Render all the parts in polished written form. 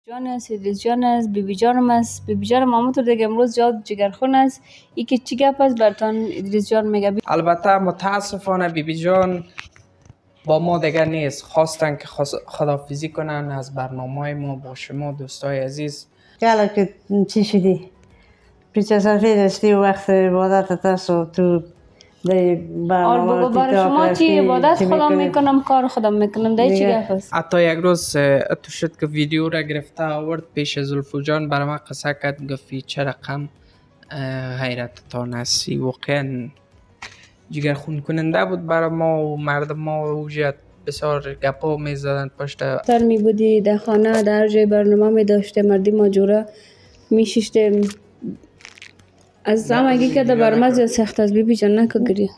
جان است، ادریس جان است، بیبی جانم است. بیبی جانم همونطور دیگه امروز جاد جگرخون است. ای که چی گپ است برتان ادریس جان میگه. البته متاسفانه بیبی جان با ما دیگه نیست. خواستن که خداحافظی کنن از برنامه ما با شما دوستای عزیز. حالا که چی شدی؟ پیچه سفید استی و وقت عبادت تست تو دی برنامه بگو برای شما چی عبادت خدا میکنم، کار خدا میکنم، دی چی گپ است؟ حتی یک روز تو شد که ویدیو را گرفته آورد پیش زلفو جان برای ما قصه کرد، گفتی چه رقم غیرتتان هستی. واقعا جگر خون کننده بود برای ما و مردم ما. اوجت بسیار گپا میزدن پشت تر می بودی در خانه، در جای برنامه می داشته مردی ماجوره می ششته. از همگی که در برمه زیاد سخت از بیبی جان نکو گریه.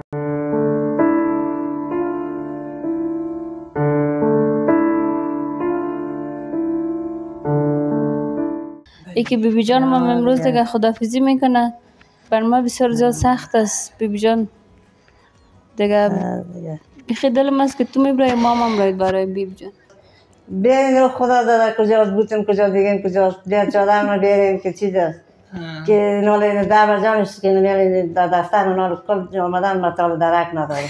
ای که بیبی جان من امروز دیگه خداحافظی میکنه بر ما بسیار زیاد سخت است. بیبی جان دیگه بخی دلم است که تو میبرای مامم راید برای بیبی جان. بیاین خدا داده کجاست بودیم کجا دیگه کجاست بیاد چادر ما بیاریم که چیز است که ناله در جانش که نمیاد در دفتر و نال کل آمدن مطال درک نداره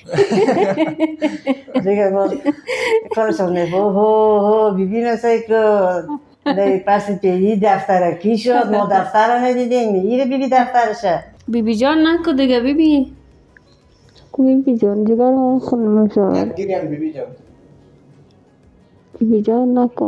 دیگه باز کارشون میگه هو بیبی مثل که پس پیدی دفتر کی شد ما دفتر رو ندیدیم میگیره بیبی دفترشه. بیبی جان نکو دیگه بیبی جان جگر هم خونم شد گیریم بیبی جان. بیبی جان نکو.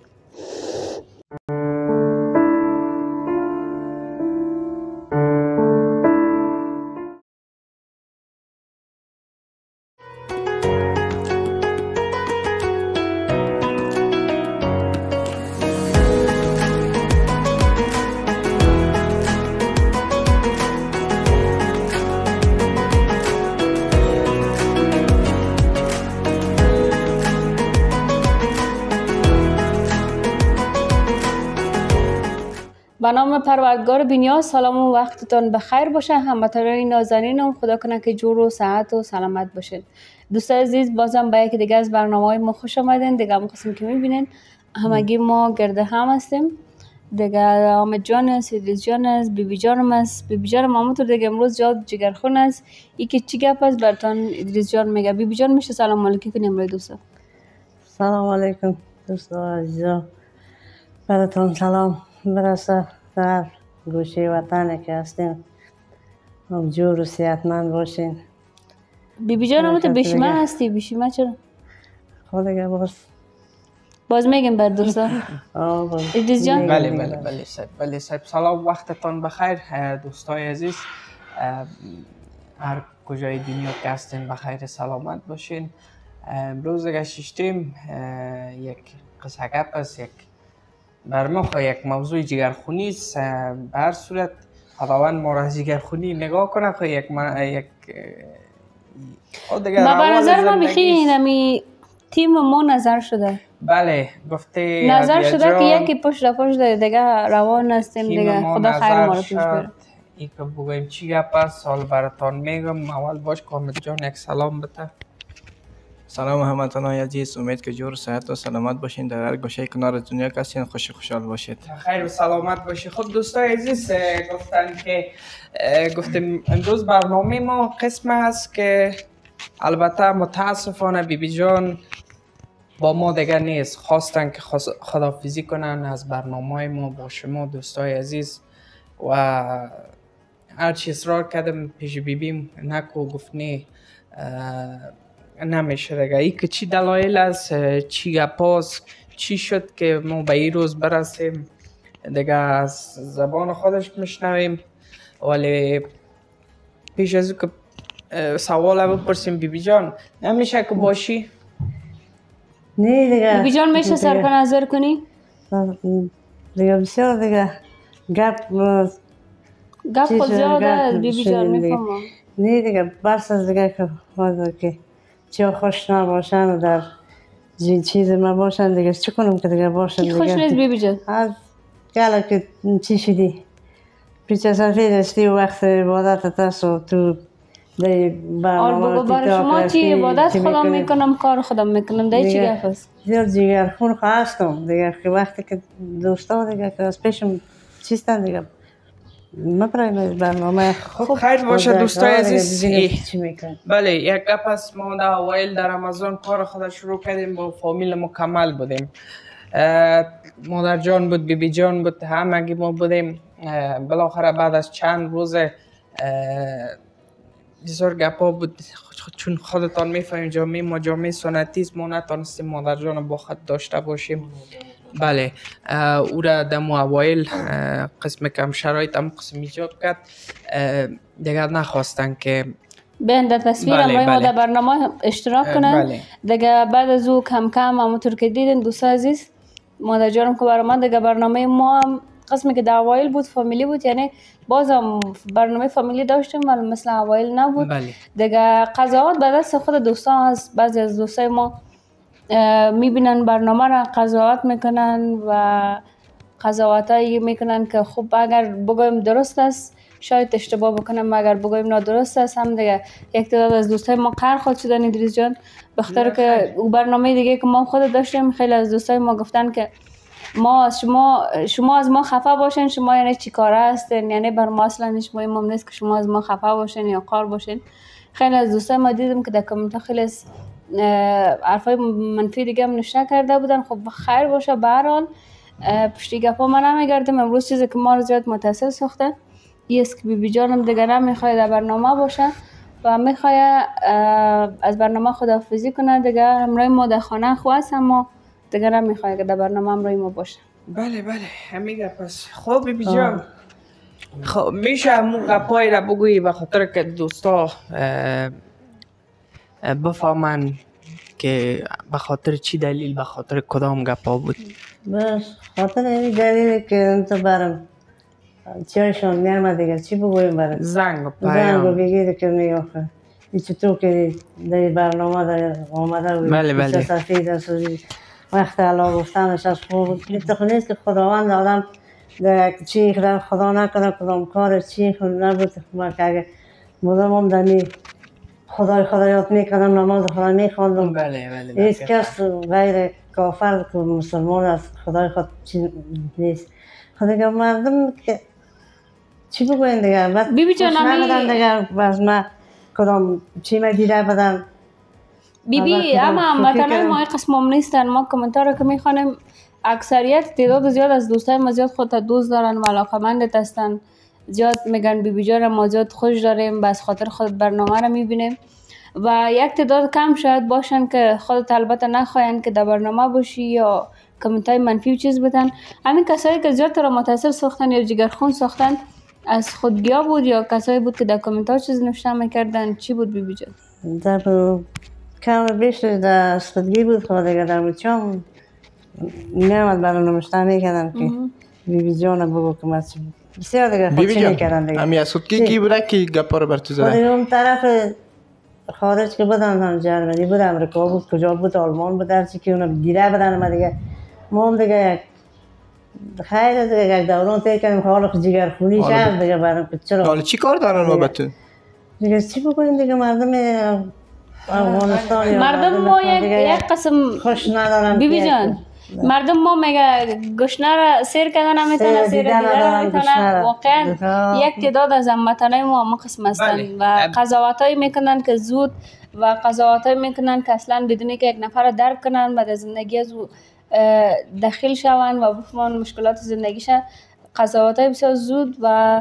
به نام پروردگار بی‌نیاز سلام و وقتتان بخیر باشه. هموطنان نازنینم خدا کنه که جور و صحت و سلامت باشین. دوستای عزیز بازم به یکی دیگه از برنامه‌های ما خوش آمدین. دیگه هم قسم که می‌بینین همگی ما گرده هم هستیم. دیگه حامد جان است، ادریس جان است، بیبی جانم است. بیبی جانم همونطور دیگه امروز جاد جگرخون است. ای که چی گپ است برتان ادریس جان میگه. بیبی جان میشه سلام علیکم کنیم برای دوستا. سلام علیکم دوستا عزیزا، براتون سلام برسه در گوشه وطنی که هستین. جور و صحتمند باشین. بیبی جان همونطور بیشیمه هستی. بیشیمه چرا؟ خود دیگه باز میگم بر دوستا. ادریس جان بله صاحب سلام وقتتان بخیر دوستای عزیز. هر کجای دنیا که هستین بخیر سلامت باشین. امروز دیگه ششتیم یک قصه گپ است، یک برنامه یک موضوع جگرخونی است. به هر صورت خداوند ما را جگرخونی نگاه کنه خو یک ما به نظر ما بخی نمی تیم ما نظر شده. بله گفته نظر شده که یکی پشت دیگه روان هستیم دیگه. خدا خیر ما رو پیش بره. ای که بگویم چی گپ است سال براتان میگم. اول باش حامد جان یک سلام بده. سلام هموطنان عزیز، امید که جور صحت و سلامت باشین. در هر گوشه کنار دنیا هستین خوشحال باشید. خیر و سلامت باشید. خب دوستای عزیز گفتیم امروز برنامه ما قسم است که البته متاسفانه بیبی جان با ما دیگه نیست. خواستن که خداحافظی کنن از برنامه ما با شما دوستای عزیز و هرچی اصرار کردم پیش بیبیم نکو گفت نه نمیشه دیگه. ای که چی دلایل است چی گپاست چی شد که ما به این روز برسیم دیگه از زبان خودش میشنویم. ولی پیش از که سوال بپرسیم بیبی جان نمیشه که باشی؟ نه دیگه بیبی جان میشه سرپا نظر کنی؟ دیگه بسیار دیگه گپ خود زیاده است بیبی جان میفهمم. نه دیگه بس از دیگه که حاضر که چه خوش نباشن و در چیز ما باشن دیگه چه کنم که دیگه باشن دیگه. خوش نیست بیبی جان؟ حالا که چی شدی؟ پیچه سفید استی و وقت عبادت تست و تو بگو برای شما چی عبادت خودم میکنم کار خودم میکنم دیگه چی گفت است؟ زیاد جگر خون خواستم دیگه که وقتی که دوستا دیگه که از پیشم چیستن دیگه مپرایم برنامه. خب خیر باشه دوستای عزیز. چی میکنم؟ بله یک گپ است. ما در اوایل در رمضان کار خود شروع کردیم، با فامیل مکمل بودیم. مادر جان بود، بی جان بود، همگی ما بودیم. بالاخره بعد از چند روز بسیار گپا بود، چون خودتان میفهمید ما جامعه سنتی است، ما نتونستیم مادر جان با خود داشته باشیم. بله او را دم اوایل قسم کم شرایط هم قسم ایجاد کرد، دیگر نخواستن که بیان در تصویر امروی ما در برنامه اشتراک کنن. دیگه بعد از او کم کم همونطور که دیدین دوست عزیز مادر جانم که برای من دیگه برنامه ما هم قسمی که در اوایل بود فامیلی بود، یعنی باز هم برنامه فامیلی داشتیم ولی مثل اوایل نبود. دیگه قضاوت به دست خود دوستان هست. بعضی از دوستای ما میبینن برنامه را قضاوت میکنن و قضاوت هایی میکنن که خب اگر بگویم درست است شاید اشتباه بکنم، اگر بگویم نادرست است هم دیگه. یک تعداد از دوستای ما قهر خود شدن ادریس جان بخاطر که او برنامه دیگه که ما خود داشتیم. خیلی از دوستای ما گفتن که ما شما از ما خفه باشین، شما یعنی چی کاره هستین، یعنی بر ما اصلا هیچ مهم نیست که شما از ما خفه باشین یا قهر باشین. خیلی از دوستای ما دیدم که در کامنت ها خیلی از حرفای منفی دیگه هم نوشته کرده بودن. خب خیر باشه، به هر حال پشتی گپا ما نمیگردیم. امروز چیزی که ما رو زیاد متاثر ساخته این است که بی جانم دیگه نمیخواد در برنامه باشه و میخواد از برنامه خداحافظی کنه. دیگه همراه ما در خانه خواست اما دیگه نمیخواد که در برنامه همراه ما باشه. بله همیگه پس خب بی جان خب میشه همون گپایی را بگویی به خاطر که دوستا بفهمن که به خاطر چی دلیل، به خاطر کدام گپا بود؟ بس خاطر این دلیلی که انت برم چیشون میامد دیگه چی بگویم برم زنگ و پیام بگیده که میگفت این چطور که در برنامه در آمده بود. بله سفید است وقت علا گفتنش از خوب نیست که خداوند آدم چی خدا نکنه کدام کار چی خود نبود که اگه مدام هم دمی خدایات میکنم نماز خدا میخواندم. بله هیچ کس غیر کافر که مسلمان است خدای خود چی نیست. خدا که مردم که چی بگوین دیگر بیبی جان نبودن دیگر باز ما کدام چی ما دیده بدن بیبی اما مثلا ما قسمم نیستن. ما کامنتار که میخوانیم اکثریت تعداد زیاد از دوستای ما زیاد خودت دوست دارن و علاقمند هستن، زیاد میگن بیبی جان ما زیاد خوش داریم بس خاطر خود برنامه رو میبینیم و یک تعداد کم شاید باشن که خودت البته نخواین که در برنامه باشی یا کامنت های منفی و چیز بدن. همین کسایی که زیاد را متاثر ساختن یا جگرخون ساختن از خودگیا بود یا کسایی بود که در کامنت ها چیز نوشته میکردن؟ چی بود بیبی جان؟ در کم بیش در خودگی بود. خود دیگه در مچام نمیاد برای نمشته میکردن که بیبی جان بگو که من بسیار دیگه خودچی میکردن دیگه. همی از خودگی کی بوده که گپا رو بر تو زده؟ خود اون طرف خارج که بودن هم جرمنی بود، امریکا بود، کجا بود، آلمان بود، هرچی که اونم دیره بدن ما دیگه ما هم دیگه خیلی دیگه یک دوران تیر کردیم که حالا جگر خونی شد دیگه برام که چرا حالا چی کار دارن ما بتون؟ دیگه چی بکنیم دیگه مردم افغانستان یا مردم ما یک قسم خوش ندارن بیبی جان. مردم ما میگه گشنه را سیر کردن نمیتونه، سیر دیگر نمیتونه. واقعا یک تعداد از هموطنای ما هم قسم هستن و قضاوتایی میکنن که زود و قضاوتایی میکنن که اصلا بدون که یک نفر درک کنن بعد از زندگی از داخل شون و بفهمن مشکلات زندگیشه. قضاوتای بسیار زود و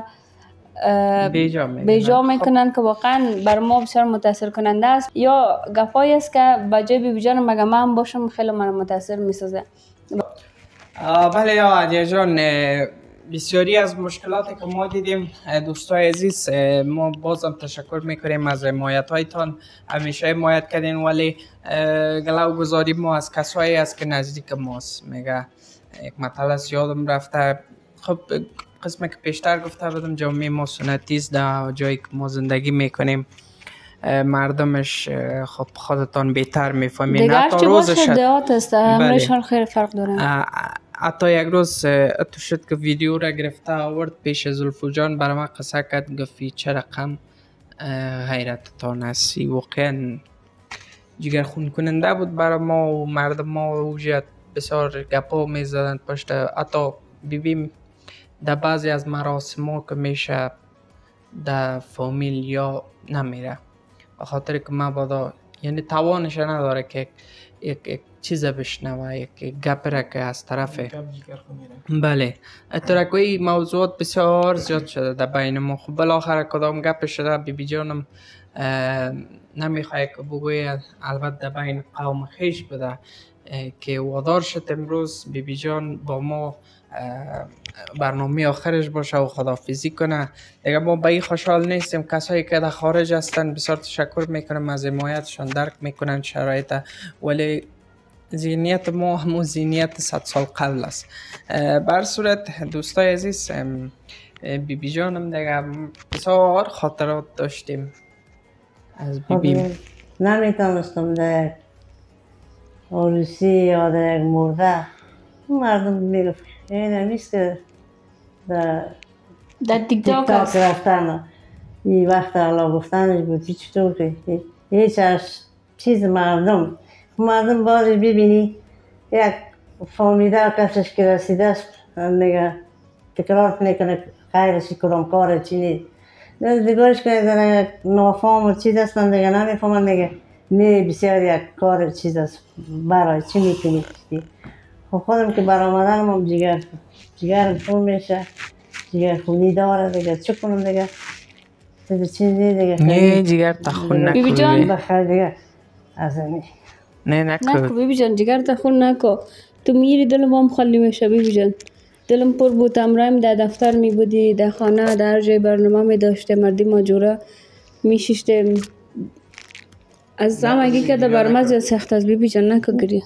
بیجا میکنن که واقعا بر ما بسیار متاثر کننده است. یا گپایی است که بجای بیبی جان مگه من باشم خیلی من متاثر میسازه. بله یا عدیه جان، بسیاری از مشکلاتی که ما دیدیم دوستای عزیز، ما بازم تشکر میکنیم از حمایت هایتان. همیشه حمایت کردین ولی گلو گذاری ما از کسایی است که نزدیک ماست. میگه یک مطلع یادم رفته، خب قسمی که پیشتر گفته بودم جامعه ما سنتی است، در جایی که ما زندگی میکنیم مردمش خب خودتان بهتر میفهمین. دیگه هرچی باشه دیات است، همه‌شان خیلی فرق داره. حتی یک روز تو شد که ویدیو را گرفته آورد پیش زلفو جان برای ما قصه کرد، گفتی چه رقم غیرتتان هستی. واقعا جگر خون کننده بود برای ما و مردم ما اوجت بسیار گپا می زدند پشت. حتی ببین در بعضی از مراسم ها که میشه در فامیل یا نمیره، به خاطر که مبادا یعنی توانش نداره که یک چیز بشنوه، یک گپ را که از طرف بله اترکوی موضوعات بسیار زیاد شده در بین ما. خب بالاخره کدام گپ شده بی جانم نمیخواه که بگوی، البته در بین قوم خیش بده که وادار شد امروز بی جان با ما برنامه آخرش باشه و خداحافظی کنه دیگه. ما به این خوشحال نیستیم. کسایی که در خارج هستن بسیار تشکر میکنم از حمایتشان، درک میکنن شرایط، ولی ذهنیت ما همون ذهنیت 100 سال قبل است. بر صورت دوستای عزیز، بی جانم دیگه بسیار خاطرات داشتیم از بی. نمیتونستم در یک عروسی یا در یک مرده مردم میگفت این همیست که در تیک تاک رفتن این وقت الله گفتنش بود. چطور که هیچ چیز مردم بازی ببینی یک فامیده کسش که رسیده است میگه تکرار میکنه خیرشی کدام کار چی نیست دیگرش که در یک نافام و چیز هستن دیگه نمیفهمن میگه نه بسیار یک کار چیز است برای چی میکنی. خب خودم که برآمدن هم جگر خون میشه، جگر خونی داره دیگه چه کنم دیگه چیزی دیگه نه جگر تخون نکن بیبی جان بخیر دیگه از این نه نکو بیبی جان جگر تخون نکو. تو میری دلم هم خالی میشه بیبی جان. دلم پر بود امرایم در دفتر می بودی، در خانه در جای برنامه می داشته، مردی ماجوره می ششته از زمگی که در برمه زیاد سخت از بیبی جان نکو گریه.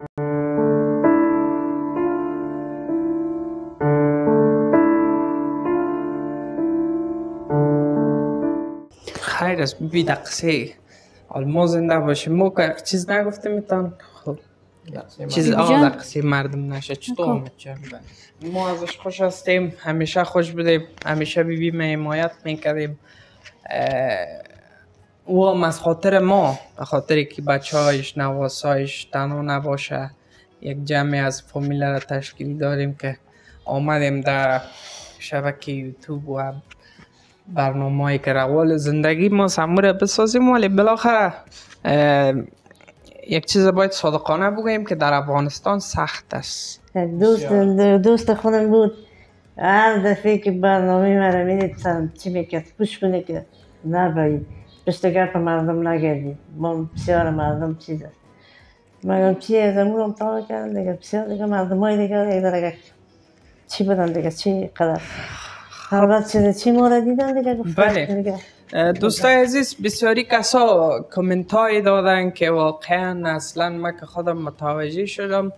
خیر است بیبی دقیقه ما زنده باشیم. ما که چیز نگفته میتون خب چیز دقیقه مردم نشه. چطور آمد جان؟ ما ازش خوش هستیم، همیشه خوش بودیم، همیشه بیبی ما حمایت میکردیم و هم از خاطر ما، به خاطر که بچه هایش نواسایش تنها نباشه یک جمع از فامیل را تشکیل داریم که آمدیم در شبکه یوتیوب و برنامه هایی که روال زندگی ما سموره بسازیم. ولی بالاخره یک چیز باید صادقانه بگوییم که در افغانستان سخت است. دوست خودم بود هر دفعه که برنامه مرا میدید چی میکرد پوش کنه که نبایی پشت گرد مردم نگردی ما بسیار مردم چیز است مردم چی از امورم طالب کردن دیگه بسیار دیگه مردم های دیگه چی بدن دیگه چی قدر البته چی مورد دیدن دیگه بله دوستای عزیز بسیاری کسا کامنت های دادن که واقعا اصلا من که خودم متوجه شدم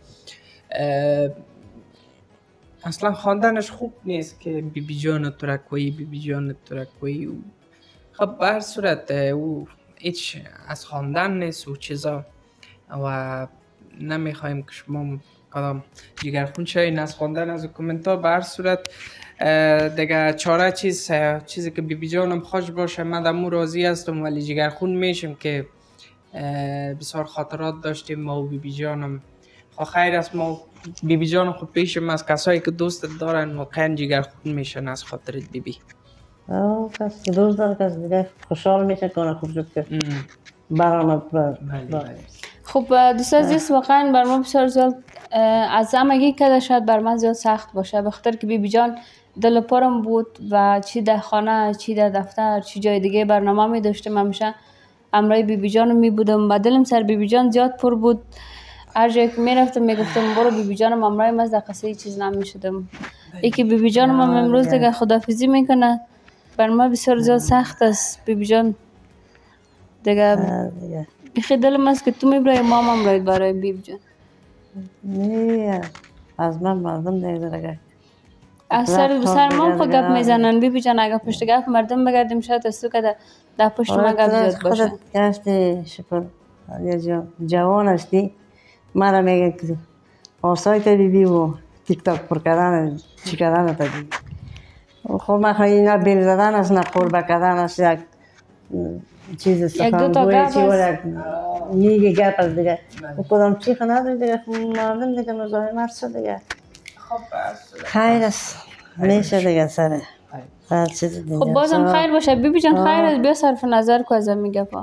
اصلا خواندنش خوب نیست که بیبی جان ترکویی خب به هر صورت او هیچ از خواندن نیست و چیزا و نمیخوایم که شما کدام جگرخون شوین از خواندن از کامنت ها. به هر صورت دیگه چاره چیزی که بیبی جانم خوش باشه من دمو راضی هستم، ولی جگرخون میشم که بسیار خاطرات داشتیم ما و بیبی جانم. خیر است ما بیبی جانم خود پیشم از کسایی که دوست دارن واقعا جگرخون میشن از خاطر بیبی. کس که دوست داره کس دیگه خوشحال میشه کنه خوب شد که برآمد. خب دوست عزیز واقعا بر ما بسیار زیاد از همگی که شاید بر من زیاد سخت باشه بخاطر که بیبی جان دل پرم بود و چی در خانه چی در دفتر چی جای دیگه برنامه می داشتم همیشه امرای بیبی جان می بودم و دلم سر بیبی جان زیاد پر بود. هر جایی که می رفتم می گفتم برو بیبی جانم امرای من از دقیقه چیز نمی شدم. یکی بیبی جانم هم امروز دیگه خداحافظی میکنه بر ما بسیار زیاد سخت است بیبی جان دیگه بخی دلم است که تو میبرای مامم راید برای بیبی جان. نه از من مردم دیگه از سر مام خود گپ میزنن بیبی جان. اگه پشت گپ مردم بگردیم شاید از تو که در پشت ما گپ زیاد باشه. خودت گشتی شکر جوان هستی مرا میگن که آسای تا بیبی و تیک تاک پر کردن چی کردن تا بیبی. خب من خواهی اینا بیل زدن است نه قربه کردن است یک چیز یک دو تا سخنگوی گپ چی است. میگه گپ است دیگه و کدام چی نداره دیگه مردم دیگه مزاحمت شد دیگه خب بس خیر است میشه دیگه سره هر چیز دیگه خب بازم خیر باشه بیبی جان. خیر است، بیا صرف نظر کو از این گپا.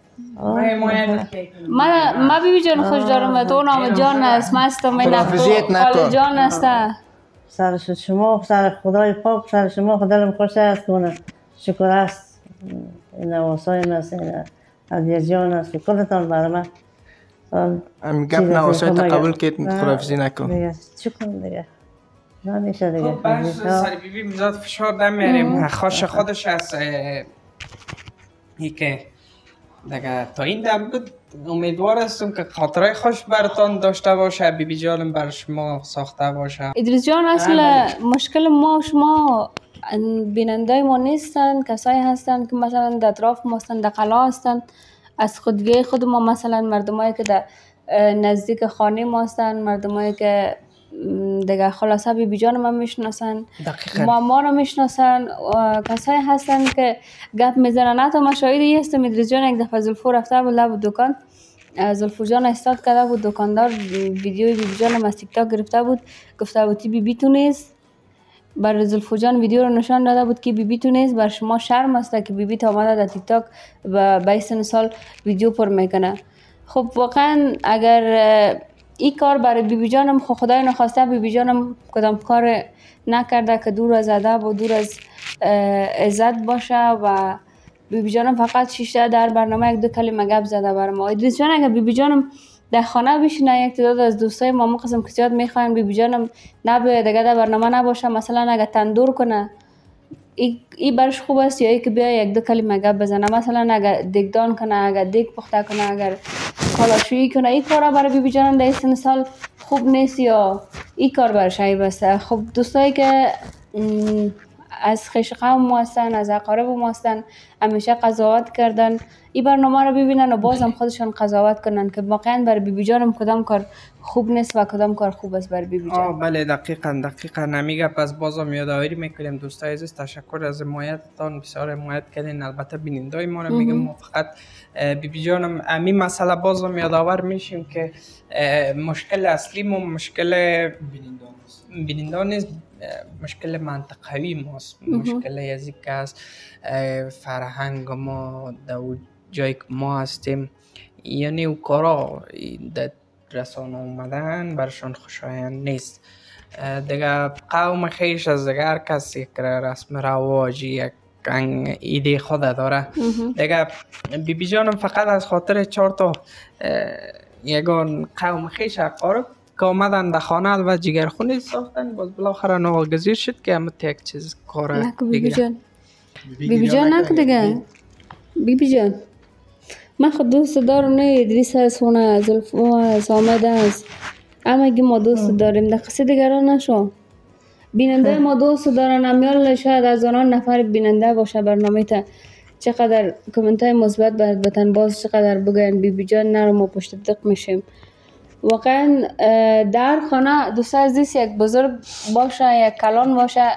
ما بیبی جان خوش دارم تو نام جان است مستم این خداحافظیت نکن. خال جان است. سر شما سر خدای پاک سر شما خدایم خوش است کنه شکر است این نواسای است این عدیه جان است کلتان برای من هم گپ نواسایت قبول که خداحافظی نکن دیگه چی کنم دیگه نمیشه دیگه خب بس سر بیبی میزاد فشار نمیاریم خوش خودش از ای که دیگه تا این دم بود امیدوار هستم که خاطرهای خوش براتان داشته باشه بیبی جانم بر شما ساخته باشه. ادریس جان اصلا مشکل ما و شما بیننده ما نیستن، کسایی هستن که مثلا در اطراف ما هستن، در قلعه هستن، از خودگی خود ما مثلا مردمایی که در نزدیک خانه ما هستن، مردمایی که دیگه خلاصه بیبی جان ما میشناسن، ما رو میشناسن، کسایی هستن که گپ میزنن. حتی ما شاهدی هستم ادریس جان یک دفعه زلفو رفته بود لب دکان، زلفو جان استاد کرده بود، دکاندار ویدیوی بیبی جان از تیک تاک گرفته بود، گفته بود بیبی تو نیست، بر زلفو جان ویدیو رو نشان داده بود که بیبی تو نیست، بر شما شرم است که بیبی تا آمده در تیک تاک و 20 سال ویدیو پر میکنه. خب واقعا اگر این کار برای بیبی جانم خدای نخواسته بیبی جانم کدام کار نکرده که دور از ادب و دور از عزت باشه و بیبی جانم فقط شیشه در برنامه یک دو کلمه گپ زده بر ما. ادریس جان اگر بیبی جانم در خانه بشینه یک تعداد از دوستای ما قسم که زیاد میخواین بیبی جانم نباید دیگه در برنامه نباشه، مثلا اگر تندور کنه ای برش خوب است یا ای که بیا یک دو کلمه گپ بزنه، مثلا اگر دیگدان کنه، اگر دیگ پخته کنه، اگر کالاشویی کنه، این کارا برای بیبی جانم در این سال خوب نیست یا این کار برش عیب است. خب دوستایی که از خویش قوم ما هستن، از اقارب ما هستن، همیشه قضاوت کردن، این برنامه رو ببینن و بازم خودشان قضاوت کنن که واقعا برای بیبی جانم کدام کار خوب نیست و کدام کار خوب است برای بیبی جان. بله دقیقاً نمیگه. پس بازم یادآوری میکنیم دوستای عزیز، تشکر از حمایتتان، بسیار حمایت کردین. البته بینندای ما رو میگم ما فقط بیبی جانم همین مسئله بازم یادآور میشیم که مشکل اصلی ما مشکل بیننده نیست، مشکل منطقوی ماست، مشکل از که از فرهنگ ما در جایی که ما هستیم، یعنی او کارا در رسانه اومدن برشان خوشایند نیست. دیگه قوم خیش از دیگه هر کسی که رسم رواجی یک ایده خود داره دیگه. بیبی جانم فقط از خاطر 4 تا یگان قوم خیش اقارب که آمدن در خانه و جگرخونی ساختن، باز بالاخره ناگزیر شد که همت یک چیز کار دیگه. بیبی جان نکو دیگه. بیبی جان من خود دوست دارم، نه ادریس هست، خونه زلفو هست، آمد هست، همگی ما دوست داریم، در قصه دیگران نشو. بیننده ما دوست دارن، امیال شاید از آنان نفر بیننده باشه برنامه تا چقدر کامنت های مثبت باید بتن، باز چقدر بگن بیبی جان نرو ما پشت دق میشیم. واقعا در خانه دوست عزیز یک بزرگ باشه، یک کلان باشه،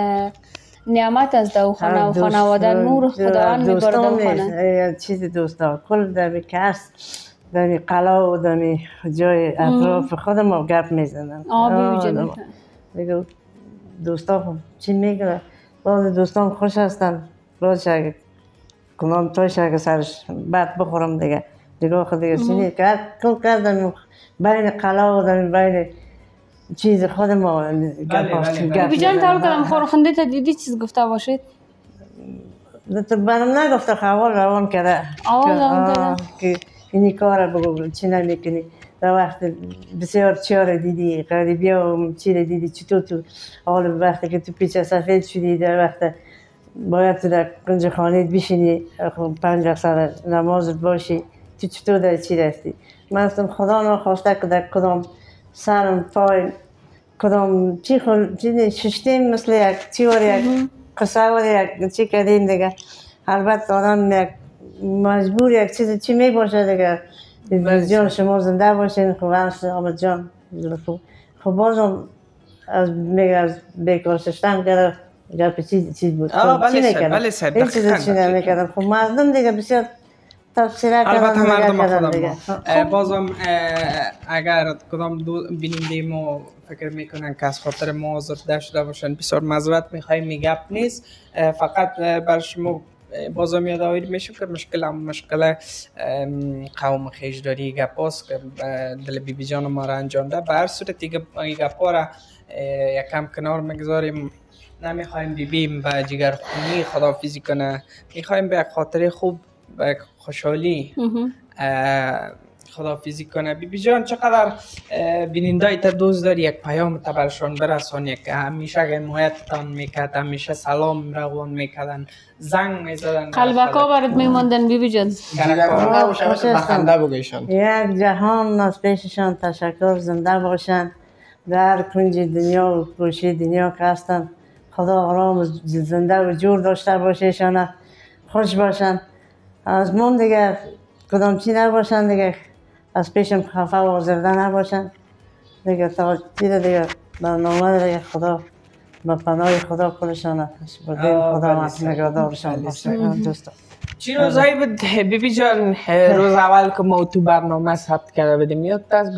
نعمت از دو خانه و خانواده نور خداوند میبرد دو خانه. چیز دوستا کل در کس در قلعه و در جای اطراف خود ما گپ میزنن. بیبی جان دیگه دوستا چی میگه؟ باز دوستان خوش هستن، باز شاید کنم توش اگه سرش بد بخورم دیگه خود دیگه سینی کرد کل کردن بین قلعه و در بین چیز خود ما بیبی جان تعال کدام خورخنده تا دیدی چیز گفته باشید؟ برام نگفته خوال روان کرده که اینی کار بگو چی نمیکنی در وقت بسیار چیار دیدی غریبی و چی دیدی چطور تو حال وقتی که تو پیچه سفید شدی در وقت باید تو در کنج خانه بشینی 5 وقت نماز باشی تو چطور در چی رفتی؟ من اصلا خدا نخواسته که در کدام سرم پای کدام چی ششتیم مثل یک چیور یک قصور یک چی کردیم دیگه. البته آدم یک مجبور یک چیز چی می باشه دیگه. جان شما زنده باشین. خب آمد جان خب بازم از میگه از بیکار ششتن کرده گپ چیز بود. بله صاحب این چیز چی نمیکردن. خب مردم دیگه بسیار تفسیر کردن. البته مردم دیگه. بازم اگر کدام بیننده ما فکر میکنن که از خاطر ما آزرده شده باشن بسیار معذرت میخوایم، میگپ نیست. فقط بر شما بازم یادآوری میشم که مشکل قوم خیشداری گپاست که دل بی جان ما را انجامده. به هر صورت دیگه گپا را یکم کنار میگذاریم. نمیخوایم بیم به جگرخونی خداحافظی کنه، میخوایم به یک خاطر خوب، به یک خوشحالی خداحافظی کنه. بی جان چقدر بینندای تا دوست داری یک پیام تا برشان برسانی که همیشه حمایتتان میکرد، همیشه سلام روان میکردن، زنگ میزدن، قلبکا برات میماندن بی جان. بخنده بگیشان. یک جهان از پیششان تشکر، زنده باشن در کنج دنیا و گوشه دنیا که هستن. خدا آرام زنده و جور داشته باشه، ایشان خوش باشن. از من دیگه کدام چی نباشن دیگه، از پیشم خفه و آزرده نباشن دیگه. تا چیز دیگه برنامه دیگه خدا با پناه خدا کلشان خدا نگهدارشان باشه. دوستان چی روزایی بود بیبی جان روز اول که ما تو برنامه ثبت کرده بودیم یاد دست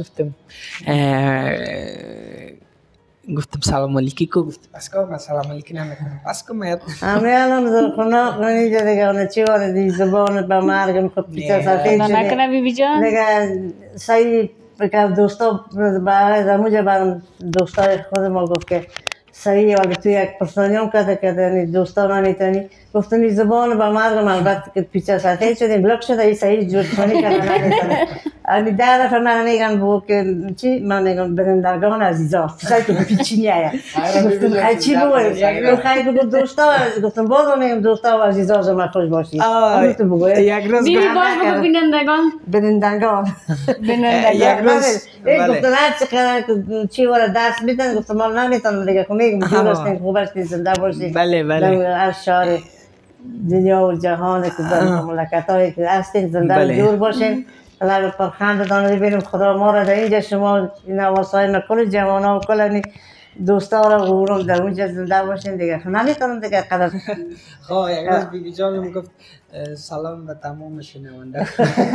گفتم سلام علیکی کو گفت پس که من سلام علیکی نمیکنم پس که من همه الان در خونه کنید دیگه اون چی وارد زبان به مرگم خود پیچه سفید شده نکنه بیبی جان دیگه سعی بکر دوستا در موجه برم دوستای خود ما گفت که سعی ولی توی یک پرسانیام کده یعنی دوستا نمیتونی گفتم زبان به مرگم البته که پیچه سفید شده بلوک شده این سعی جور کنی که نمیتونه امی در دفعه من میگم بو که چی من میگم برندگان عزیزا سعی که پیچی نیاید گفتم خیلی چی بگویم خیلی بگو دوستا گفتم بازم میگم دوستا و عزیزا زمان خوش باشید گفتم بگو یک روز بیبی باز بگو برندگان یک روز گفتم هر چقدر چی وارد درس میدن گفتم من نمیتونم دیگه میگم جور هستین خوب هستین زنده باشید بله هر شهر دنیا و جهان که در مملکت هایی که هستین زنده و جور باشین الله پرخند دان ببینیم خدا ما را در اینجا شما این وسایل کل جوان ها و کل دوستا را غورم در اونجا زنده باشین دیگه نمیتونم دیگه قدر خواه یک روز بیبی جانم گفت سلام به تمام شنونده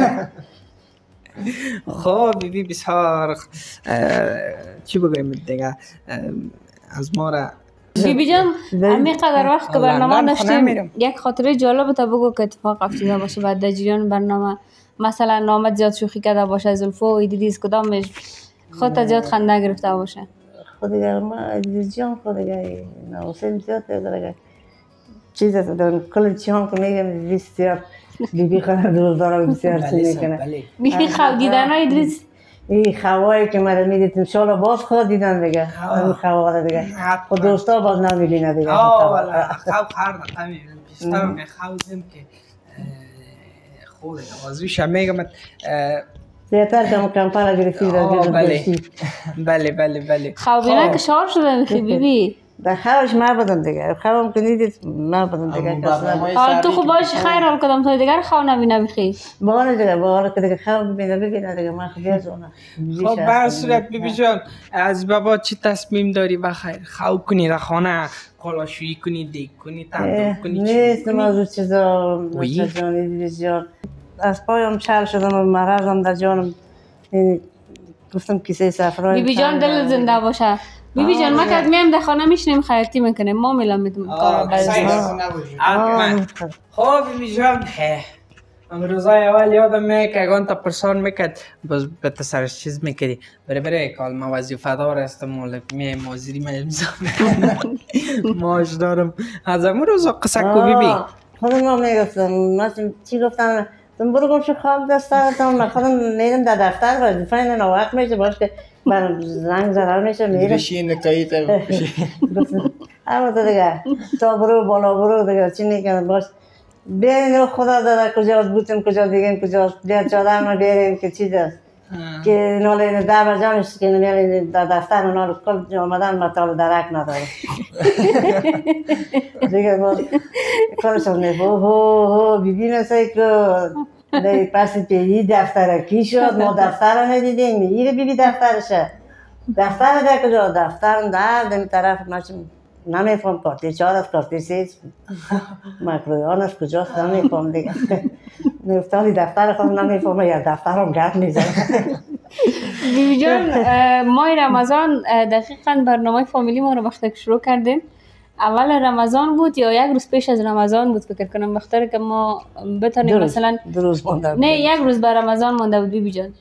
خواه بیبی بسیار چی بگویم دیگه از ما را بیبی جان همین قدر وقت که برنامه داشتیم یک خاطره جالب تا بگو که اتفاق افتاده باشه بعد در جریان برنامه مثلا نامت زیاد شوخی کرده باشه زلفو و ایدیدیز کدامش خودت زیاد خنده گرفته باشه خود دیگه ما ایدیدیز جان خود دیگه نواسیم زیاد دیگه چیز دارم کل چیان که میگم بسیار بیبی خانه دوست دارم بسیار چی میکنه بیبی خواه دیدن ها ایدریس این خوایی که من میدیدم شالا باز خود دیدن دیگه این خواه دیگه خود دوستا باز نمیبینه دیگه والا خواه هر دقیقه میبینم پیشترم یه خوزیم که خوده آزویش هم میگم زیادتر که کمپر گرفتی بله خواه بینه که شار شده میخی بیبی در خوش ما بدم دیگه خوام که نیدید ما بدم دیگه حال تو خوب باشی خیر حال کدام توی دیگر خواه نبینه میخی باره دیگه باره که دیگه خواه ببینه دیگه ما خب بیازونه خب بر صورت بیبی جان از بابا چی تصمیم داری بخیر خواه کنی در خانه کلاشویی کنی دیگ کنی تندور کنی نیست موضوع چیزا بچه جانی بسیار از پایم چل شدم و مرضم در جانم گفتم کسی سفرهای بیبی جان دل زنده باشه بیبی جان ما که از میم در خانه میشنیم خیاطی میکنیم ما میلم میتونم کارا برزیم خب بیبی جان روزای اول یادم میاد که اگان تا پرسان میکرد باز به تسرش چیز میکردی بره کال ما وظیفه دار هستم میم موزیری ما امضا ماش دارم از امون روزا قصه کو بیبی خودم ما میگفتم ما چی گفتم تم برو گم شو خواب دستارتم من خودم میرم در دفتر باید فایل نوقت میشه باش که برم زنگ زرار میشه میرم بشین نکایی تا اما تو دیگه تا برو بالا برو دیگه چی میکنم باش بیاین خدا داده کجا بودیم کجا دیگه کجا بیاد چادر ما بیاریم که چیز است که نال این در جانش که نمیال در دفتر نال کل آمدن مطال درک نداره دیگه باز کارشون میگه هو بیبی مثل که در پس پیهی دفتر کی شد ما دفتر رو ندیدیم میره بیبی دفترشه دفتر در کجا دفتر در دمی طرف ماشین نمیفهم کارتی 4 از کارتی 3 مکرویانش کجاست نمیفهم دیگه. میفتالی دفتر خود نمیفهمه یا دفترم گرد میزنه. بیبی جان ماه رمضان دقیقا برنامه فامیلی ما رو وقتی که شروع کردیم اول رمضان بود یا یک روز پیش از رمضان بود فکر کنم بخاطر که ما بتونیم مثلا 2 روز مونده نه یک روز بر رمضان مونده بود بیبی جان.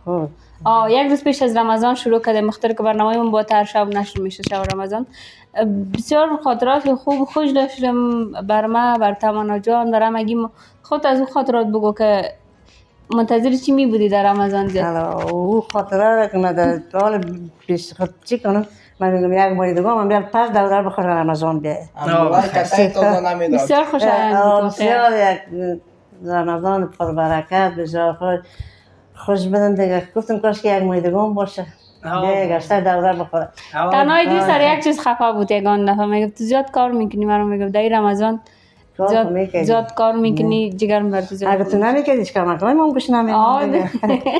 یک روز پیش از رمضان شروع کردیم مختار که برنامه من با هر شب نشر میشه شب رمضان. بسیار خاطرات خوب و خوش داشتم بر ما بر تمنا جان دارم اگه خود از اون خاطرات بگو که منتظر چی می بودی در رمضان زیاد؟ او خاطرات که من در حال پیش خود چی کنم من میگم یک ماه دیگه من بیام 5 دوره بخورم رمضان بیاد. بسیار خوشایند بسیار یک رمضان پربرکت بسیار خوش بدن دیگه. گفتم کاش که یک ماه دیگه هم باشه دیگه سر دوره بخوره. تنهای دی سر یک چیز خفه بود یگان دفعه میگم تو زیاد کار میکنی منو میگم در رمضان زیاد کار میکنی جگرم بر تو زیاد. اگه تو نمیکنی چیکار میکنی من گوش نمیدم.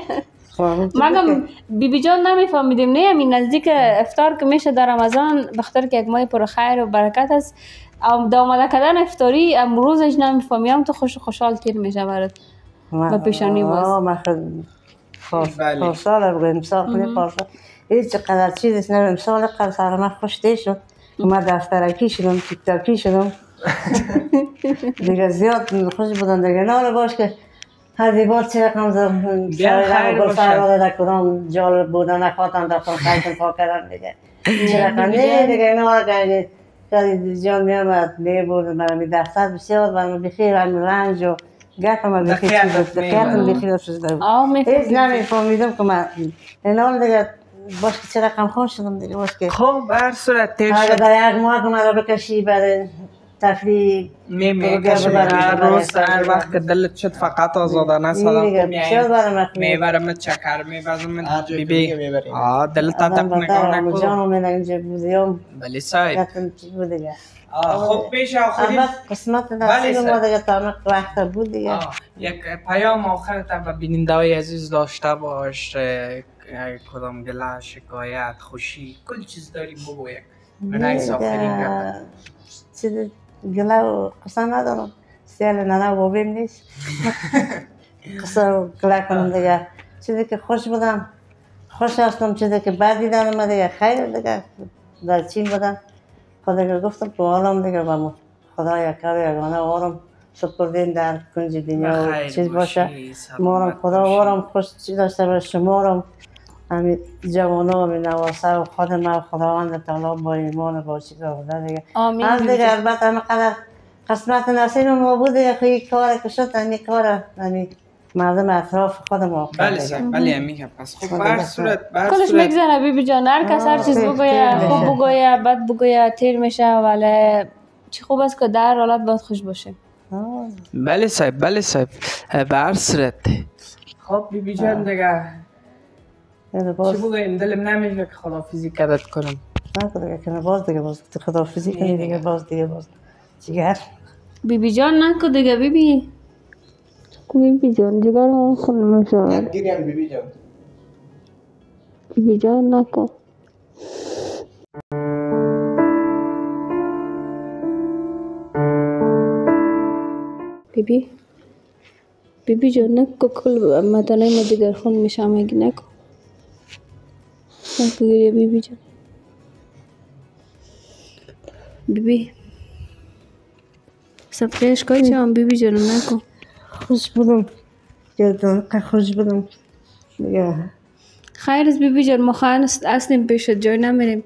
مگم بیبی جان نمیفهمیدیم نه همین نزدیک افطار که میشه در رمضان بخاطر که یک ماه پر خیر و برکت است آماده کردن افطاری امروزش نمیفهمیم تو خوشحال تیر میشه برات با پیشانی باز. ما پارسال بگویم امسال کنیم پارسال هیچ قدر چیزش نمیم امسال قدر سرما خوش دی شد ما دفترکی شدم تیک تاکی شدم دیگه زیاد خوش بودن دیگه ناله باش که هر بار چه رقم خیر باشه فرماده در کدام جالب بودن نخواهتن دفتر خیلی پا کردن دیگه چه رقم نه دیگه ناله کنید خیلی جان میامد میبردن برمی دفتر بسیار برمی بخیر برمی رنج و گفتم بخیر دقیقاً بخیر شده. هیچ نمیفهمیدم که من اینال دیگه باش که چه رقم خوش شدم دیگه باش که خب هر صورت تیر شد. اگه در یک ماه که من رو بکشی برای تفریح میکشم هر روز هر وقت که دلت شد فقط آزادانه سلام میبرم چکر میبرم بیبی دلت تک نکنه جانو من اینجا بودیم بله صاحب خب پیش آخری قسمت نصیب ما دیگه تا وقت بود دیگه یک پیام آخر تا به بیننده‌های عزیز داشته باش کدام گله شکایت خوشی کل چیز داری بگو یک من ایس آخرین گفت چیز گله و قصه ندارم سیال ننه و بابیم نیست قصه و گله کنم دیگه چیزی که خوش بودم خوش هستم چیزی که بد دیدن ما دیگه خیر دیگه در چین بودم خدا گفتم که حالم دیگه با خدا یک کار یگانه آرام سپردین در کنج دنیا و چیز باشه ما خدا آرام خوش چیز داشته باشه شما آرام همین جوانو همین نواسه و خودم و خداوند تعالی با ایمان با چیز آورده دیگه از دیگه البته همقدر قسمت نصیب ما بود دیگه خیلی کار که شد همین کار همین مردم اطراف خودم بله میگم پس خب هر صورت کلش میگذره بیبی جان هر کس هر چیز بگویه خوب بگویه بد بگویه تیر میشه ولی چی خوب است که در حالت باید خوش باشه. بله صاحب به هر صورت خب بیبی جان دیگه چی بگویم دلم نمیشه که خداحافظی کردت کنم نه دیگه باز خداحافظی کنی دیگه باز چیگر بیبی جان نکو دیگه بیبی جان جگر هم خون نمیشه نگیریم بیبی جان نکو بیبی جان نکو کل مدنه ما جگر خون میشه مگی نکو گیره بیبی جان بیبی سب خیش کاری چه هم بیبی جان نکو خوش بودم که خوش بودم دیگه خیر از بیبی جان ما خواهن اصلیم پیشت جای نمیریم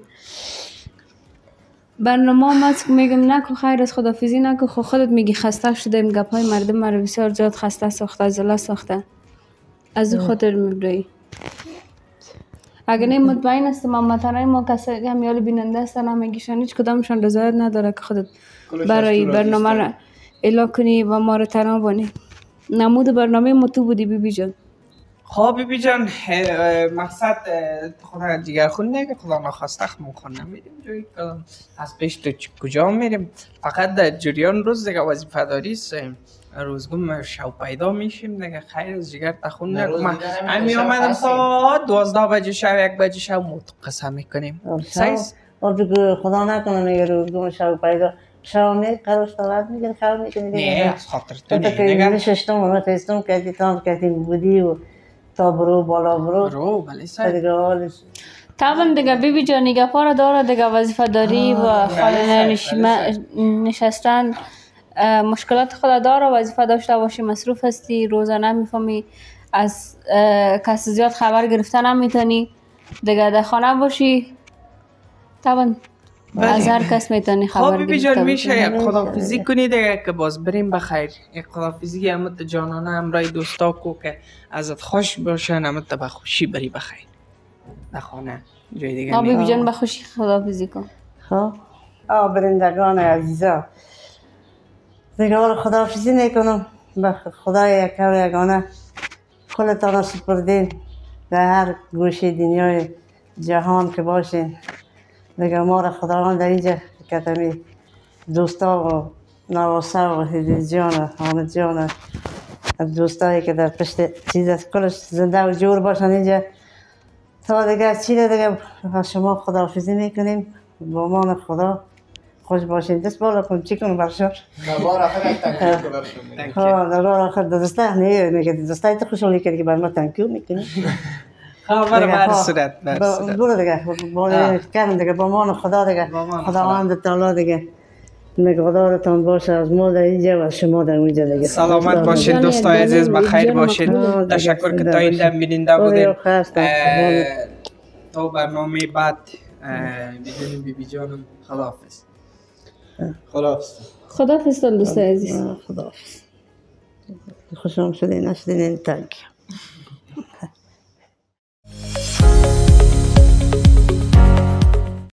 برنامه هم میگم نکو خیر از خدافیزی نکو خودت میگی خسته شده این گپ های مردم مرا بسیار زیاد خسته ساخته زله ساخته از خاطر میبرایی اگر نه مطمئن هستم مامتانای ما کسی همیال بیننده هستن همگیشان هیچ کدامشان رضایت نداره که خودت برای برنامه را اعلام کنی و ما را تنها بانی نمود برنامه ما تو بودی بیبی جان. خب بیبی جان مقصد خدا دیگر خون نه که خدا نخواسته خون نمیریم جایی کدام از پیش تو کجا میریم فقط در جریان روز دیگه وظیفه داری است روزگون شو پیدا میشیم دیگه خیر از جگر تخون نکنم من می آمدم تا 12 بجه شب 1 بجه شب قصه میکنیم سایز اور بگو خدا نکنه میگه رو گم شو پیدا شو می قرار استاد میگه خبر میکنه نه از خاطر تو تا که نگه نشستم و نشستم که تام که بودی و تا برو بالا برو بله سر دیگه حالش طبعا دیگه بیبی جان نیگه پارا داره دیگه وظیفه داری و خانه نشستن مشکلات خود داره وظیفه داشته باشی مصروف هستی روزانه میفهمی از کسی زیاد خبر گرفتن نمیتونی دیگه در خانه باشی طبعا از هر کس میتونی خبر خب بیبی گرفته جان باشی. میشه یک خدافیزی کنی دیگه که باز بریم بخیر یک خدافیزی همت جانانه همراه دوستا کو که ازت خوش باشن همت به خوشی بری بخیر در خانه جای دیگه بیبی جان بخوشی خداحافظی کن. خب برندگان عزیزا دیگه حالا خداحافظی میکنم به خدای یک و یگانه خودتان سپردین در هر گوشه دنیای جهان که باشین دیگه ما را خداوند در اینجا کتمی دوستا و نواسه و هدیز جان و حامد جان و دوستایی که در پشت چیز از کلش زنده و جور باشن اینجا تا دیگه چی دیگه شما خداحافظی میکنیم با امان خدا خوش باشین دست بالا کن چی کنم برشار نوار آخر تنکیو کنم ها نوار آخر دسته نه میگه دسته تو خوشحالی کردی که بر ما تنکیو میکنی خبر بر صورت برو دیگه کردم دیگه با امان خدا دیگه خداوند تعالی دیگه نگهدارتان باشه از ما در اینجا و از شما در اونجا دیگه سلامت باشین دوستای عزیز بخیر باشین تشکر که تا این دم بیننده بودین تا برنامه بعد بدون بیبی جانم خداحافظ خداحافظ دوستای عزیز خداحافظ خوشم شدین نشدین تنک